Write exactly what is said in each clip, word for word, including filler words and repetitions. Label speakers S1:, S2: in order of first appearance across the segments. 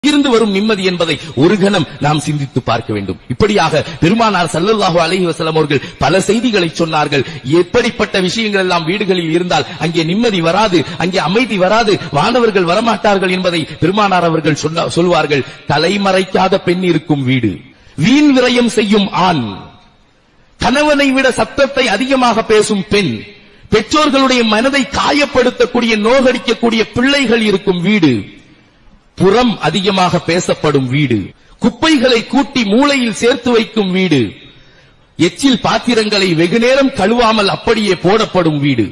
S1: இருந்து வரும் நிம்மதி என்பதை ஒரு கணம் நாம் சிந்தித்து பார்க்க வேண்டும். இப்படியாக பெருமானார் ஸல்லல்லாஹு அலைஹி வஸல்லம் அவர்கள் பல செய்திகளை சொன்னார்கள். எப்படிப்பட்ட விஷயங்கள் எல்லாம் வீடுகளில் இருந்தால் அங்கே நிம்மதி வராது, அங்கே அமைதி வராது, வானவர்கள் வரமாட்டார்கள் என்பதை பெருமானார் அவர்கள் சொல்வார்கள். தலைமறைக்காத பெண் இருக்கும் வீடு, வீண் விரயம் செய்யும் ஆண், கணவனை விட சத்தத்தை அதிகமாக பேசும் பெண், பெற்றோர்களுடைய மனதை காயப்படுத்தக்கூடிய நோகடிக்கக்கூடிய பிள்ளைகள் இருக்கும் வீடு, புறம் அதிகமாக பேசப்படும் வீடு, குப்பைகளை கூட்டி மூளையில் சேர்த்து வைக்கும் வீடு, எச்சில் பாத்திரங்களை வெகுநேரம் கழுவாமல் அப்படியே போடப்படும் வீடு,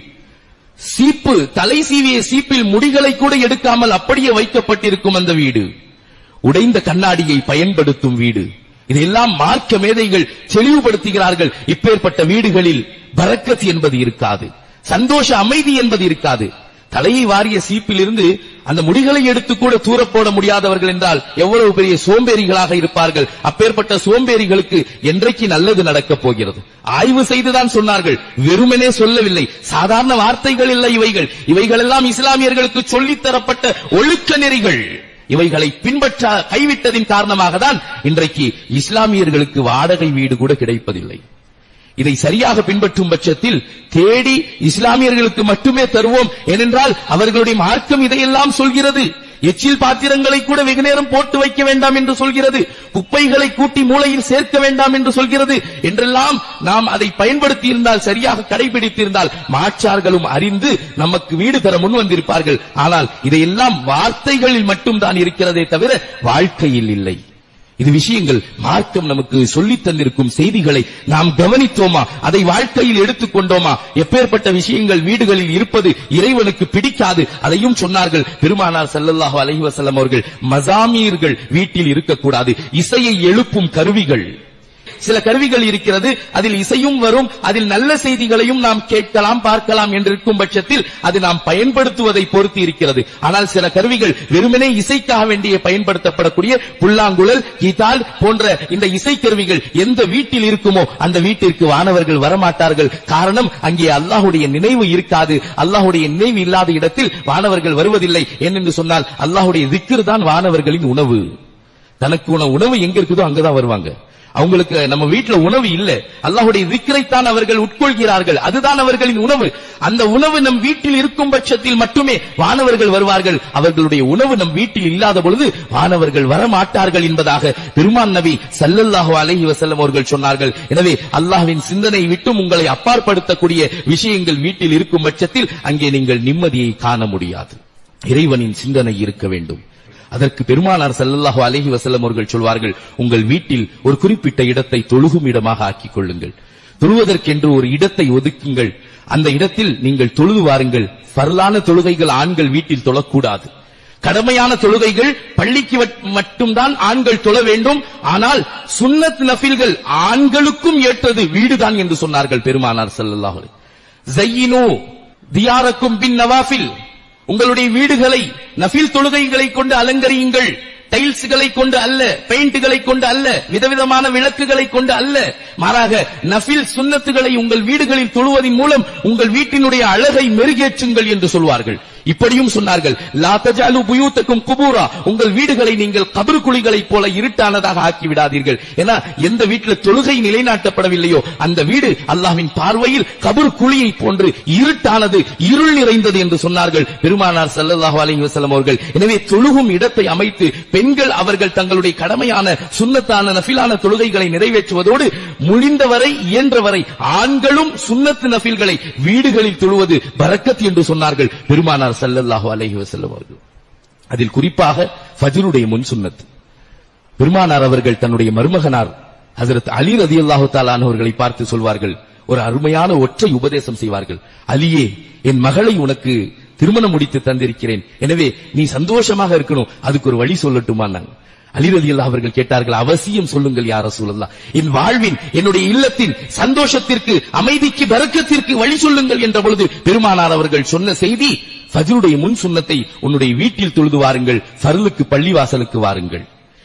S1: சீப்பு தலை சீவிய சீப்பில் முடிகளை கூட எடுக்காமல் அப்படியே வைக்கப்பட்டிருக்கும் அந்த வீடு, உடைந்த கண்ணாடியை பயன்படுத்தும் வீடு, இதெல்லாம் மார்க்க மேதைகள் தெளிவுபடுத்துகிறார்கள். இப்பேற்பட்ட வீடுகளில் பரக்கத் என்பது இருக்காது, சந்தோஷ அமைதி என்பது இருக்காது. தலையை வாரிய சீப்பில் இருந்து அந்த முடிகளை எடுத்து கூட தூர போட முடியாதவர்கள் என்றால் எவ்வளவு பெரிய சோம்பேறிகளாக இருப்பார்கள். அப்பேற்பட்ட சோம்பேறிகளுக்கு என்றைக்கு நல்லது நடக்கப் போகிறது? ஆய்வு செய்துதான் சொன்னார்கள், வெறுமனே சொல்லவில்லை. சாதாரண வார்த்தைகள் இல்லை இவைகள். இவைகள் எல்லாம் இஸ்லாமியர்களுக்கு சொல்லித்தரப்பட்ட ஒழுக்க நெறிகள். இவைகளை பின்பற்ற கைவிட்டதின் காரணமாக தான் இன்றைக்கு இஸ்லாமியர்களுக்கு வாடகை வீடு கூட கிடைப்பதில்லை. இதை சரியாக பின்பற்றும் பட்சத்தில் தேடி இஸ்லாமியர்களுக்கு மட்டுமே தருவோம். ஏனென்றால் அவர்களுடைய மார்க்கம் இதையெல்லாம் சொல்கிறது. எச்சில் பாத்திரங்களை கூட வெகு நேரம் போட்டு வைக்க வேண்டாம் என்று சொல்கிறது, குப்பைகளை கூட்டி மூளையில் சேர்க்க வேண்டாம் என்று சொல்கிறது. என்றெல்லாம் நாம் அதை பயன்படுத்தி இருந்தால், சரியாக கடைபிடித்திருந்தால் மாற்றார்களும் அறிந்து நமக்கு வீடு தர முன் வந்திருப்பார்கள். ஆனால் இதையெல்லாம் வார்த்தைகளில் மட்டும்தான் இருக்கிறதே தவிர வாழ்க்கையில் இல்லை. இது விஷயங்கள் மார்க்கம் நமக்கு சொல்லித் தந்திருக்கும் செய்திகளை நாம் கவனித்தோமா? அதை வாழ்க்கையில் எடுத்துக்கொண்டோமா? எப்பேற்பட்ட விஷயங்கள் வீடுகளில் இருப்பது இறைவனுக்கு பிடிக்காது. அதையும் சொன்னார்கள் பெருமானார் ஸல்லல்லாஹு அலைஹி வஸல்லம் அவர்கள். மசாமீர்கள் வீட்டில் இருக்கக்கூடாது, இசையை எழுப்பும் கருவிகள். சில கருவிகள் இருக்கிறது, அதில் இசையும் வரும், அதில் நல்ல செய்திகளையும் நாம் கேட்கலாம் பார்க்கலாம் என்று இருக்கும் பட்சத்தில் அது நாம் பயன்படுத்துவதை பொறுத்து இருக்கிறது. ஆனால் சில கருவிகள் வெறுமனே இசைக்காக வேண்டிய பயன்படுத்தப்படக்கூடிய புல்லாங்குழல், கீதால் போன்ற இந்த இசை கருவிகள் எந்த வீட்டில் இருக்குமோ அந்த வீட்டிற்கு வானவர்கள் வரமாட்டார்கள். காரணம், அங்கே அல்லாஹ்வுடைய நினைவு இருக்காது. அல்லாஹ்வுடைய நினைவு இல்லாத இடத்தில் வானவர்கள் வருவதில்லை. ஏனென்று சொன்னால் அல்லாஹ்வுடைய திக்ர் தான் வானவர்களின் உணவு. தனக்கு உணவு எங்க இருக்குதோ அங்கதான் வருவாங்க. அவங்களுக்கு நம்ம வீட்டுல உணவு இல்ல, அல்லாஹ்வுடைய திக்ரைத்தான் அவர்கள் உட்கொள்கிறார்கள். அதுதான் அவர்களின் உணவு. அந்த உணவு நம் வீட்டில் இருக்கும் பட்சத்தில் மட்டுமே வானவர்கள் வருவார்கள். அவர்களுடைய உணவு நம் வீட்டில் இல்லாத பொழுது வானவர்கள் வரமாட்டார்கள் என்பதாக பெருமான் நபி ஸல்லல்லாஹு அலைஹி வஸல்லம் அவர்கள் சொன்னார்கள். எனவே அல்லாஹ்வின் சிந்தனை விட்டும் உங்களை அப்பாற்படுத்தக்கூடிய விஷயங்கள் வீட்டில் இருக்கும் பட்சத்தில் அங்கே நீங்கள் நிம்மதியை காண முடியாது. இறைவனின் சிந்தனை இருக்க வேண்டும். அதற்கு பெருமானார் ஸல்லல்லாஹு அலைஹி வஸல்லம் அவர்கள் சொல்வார்கள், உங்கள் வீட்டில் ஒரு குறிப்பிட்ட இடத்தை தொழுகும் இடமாக ஆக்கிக் கொள்ளுங்கள். தொழுவதற்கென்று ஒரு இடத்தை ஒதுக்குங்கள். அந்த இடத்தில் நீங்கள் தொழுது வாருங்கள். ஃபர்லான தொழுகைகள் ஆண்கள் வீட்டில் தொழக்கூடாது. கடமையான தொழுகைகள் பள்ளிக்கு மட்டும்தான் ஆண்கள் தொழ வேண்டும். ஆனால் சுன்னத் நஃபில்கள் ஆண்களுக்கும் ஏற்றது வீடுதான் என்று சொன்னார்கள் பெருமானார் ஸல்லல்லாஹு அலைஹி வஸல்லம். ஸய்யினு தியாரக்கும் பின் நவாஃபில், உங்களுடைய வீடுகளை நஃபில் தொழுகைகளை கொண்டு அலங்கரியுங்கள். டைல்ஸ்களை கொண்டு அல்ல, பெயிண்ட்களை கொண்டு அல்ல, விதவிதமான விளக்குகளை கொண்டு அல்ல. மாறாக நஃபில் சுன்னத்துகளை உங்கள் வீடுகளில் தொழுவதன் மூலம் உங்கள் வீட்டினுடைய அழகை மெருகேற்றுங்கள் என்று சொல்வார்கள். இப்படியும் சொன்னார்கள், லா தஜஅலு புயூத்தக்கும் குபூரா, உங்கள் வீடுகளை நீங்கள் கபர் குழிகளைப் போல இருட்டானதாக ஆக்கி விடாதீர்கள். ஏன்னா எந்த வீட்டில் தொழுகை நிலைநாட்டப்படவில்லையோ அந்த வீடு அல்லாஹ்வின் பார்வையில் கபர் குழியை போன்று இருட்டானது, இருள் நிறைந்தது என்று சொன்னார்கள் பெருமானார் ஸல்லல்லாஹு அலைஹி வஸல்லம் அவர்கள். எனவே தொழுகும் இடத்தை அமைத்து பெண்கள் அவர்கள் தங்களுடைய கடமையான சுன்னத்தான நஃபிலான தொழுகைகளை நிறைவேற்றுவதோடு முடிந்தவரை இயன்றவரை ஆண்களும் சுன்னத் நஃபில்களை வீடுகளில் தொழுவது பரக்கத் என்று சொன்னார்கள் பெருமானார் ஸல்லல்லாஹு அலைஹி வஸல்லம் அவர்கள். அதில் குறிப்பாக ஃபஜ்ருடைய முன் சுன்னத். பெருமானார் அவர்கள் தன்னுடைய மருமகனார் ஹஜ்ரத் அலி ரலியல்லாஹு தஆலா அவர்களை பார்த்து சொல்வார்கள், ஒரு அருமையான ஒற்றை உபதேசம் செய்வார்கள். அலியே, என் மகளை உனக்கு திருமணம் முடித்து தந்திருக்கிறேன், எனவே நீ சந்தோஷமாக இருக்கணும், அதுக்கு ஒரு வழி சொல்லட்டுமா? அலி ரலியல்லாஹு அவர்கள் கேட்டார்கள், அவசியம் சொல்லுங்கள் யா ரசூலல்லாஹ், என் வாழ்வின் என்னுடைய இல்லத்தின் சந்தோஷத்திற்கு அமைதிக்கு பரக்கத்திற்கு வழி சொல்லுங்கள் என்ற பொழுது பெருமானார் அவர்கள் சொன்ன செய்தி, ஃபஜ்ருடைய முன் சுன்னத்தை உன்னுடைய வீட்டில் தொழுது வாருங்கள், ஃபர்லுக்கு பள்ளிவாசலுக்கு வாருங்கள்.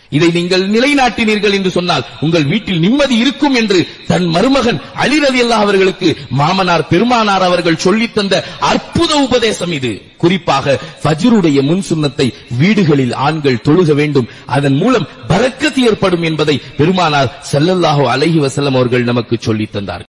S1: இதை நீங்கள் நிலைநாட்டினீர்கள் என்று சொன்னால் உங்கள் வீட்டில் நிம்மதி இருக்கும் என்று தன் மருமகன் அலி ரலியல்லாஹு அவர்களுக்கு மாமனார் பெருமானார் அவர்கள் சொல்லித் தந்த அற்புத உபதேசம் இது. குறிப்பாக ஃபஜ்ருடைய முன் சுன்னத்தை வீடுகளில் ஆண்கள் தொழுக வேண்டும், அதன் மூலம் பரக்கத் ஏற்படும் என்பதை பெருமானார் ஸல்லல்லாஹு அலைஹி வஸல்லம் அவர்கள் நமக்கு சொல்லித் தந்தார்கள்.